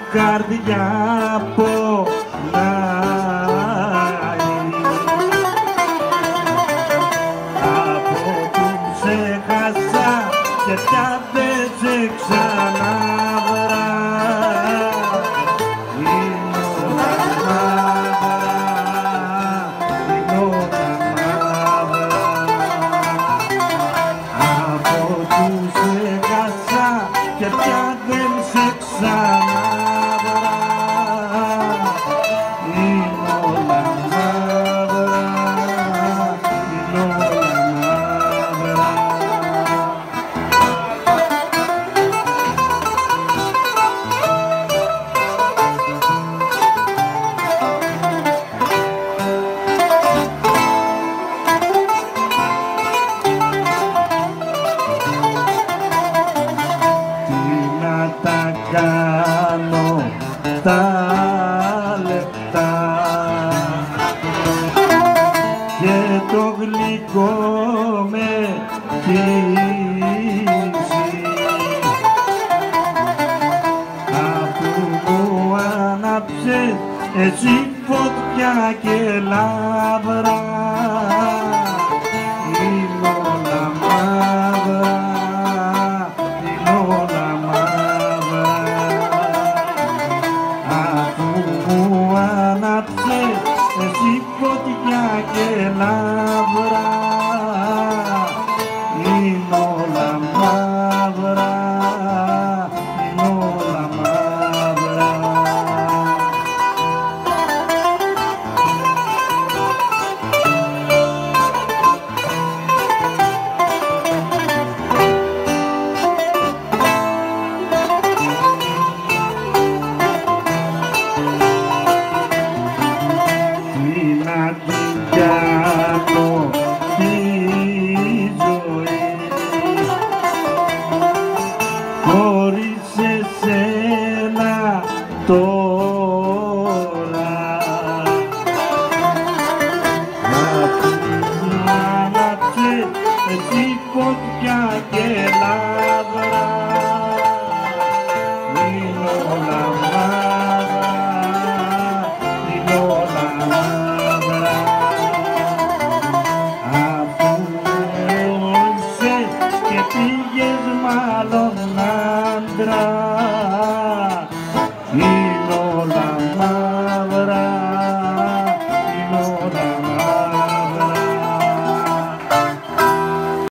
καρδιά πονάει. Από που ξέχασα και πια δεν σε ξαναβρά. Είναι όλα μαύρα, είναι όλα μαύρα. Από που ξέχασα και πια δεν σε ξαναβρά. Είναι όλα μαύρα, είναι όλα μαύρα. Τα κάνω τα λεπτά και το γλυκό με χύσει. Αφού μου άναψες εσύ φωτιά και λαμπρά, είναι όλα μαύρα, είναι όλα μαύρα. Αφού μου άναψες εσύ φωτιά και λαμπρά, είναι όλα μαύρα, είναι όλα μαύρα. Να την κάνω τη ζωή χωρίς εσένα τώρα. Αφού μου άναψες εσύ φωτιά και λαμπρά, είναι όλα μαύρα, είναι όλα μαύρα. Αφού ήρθες και πήγες μάλλον άντρα,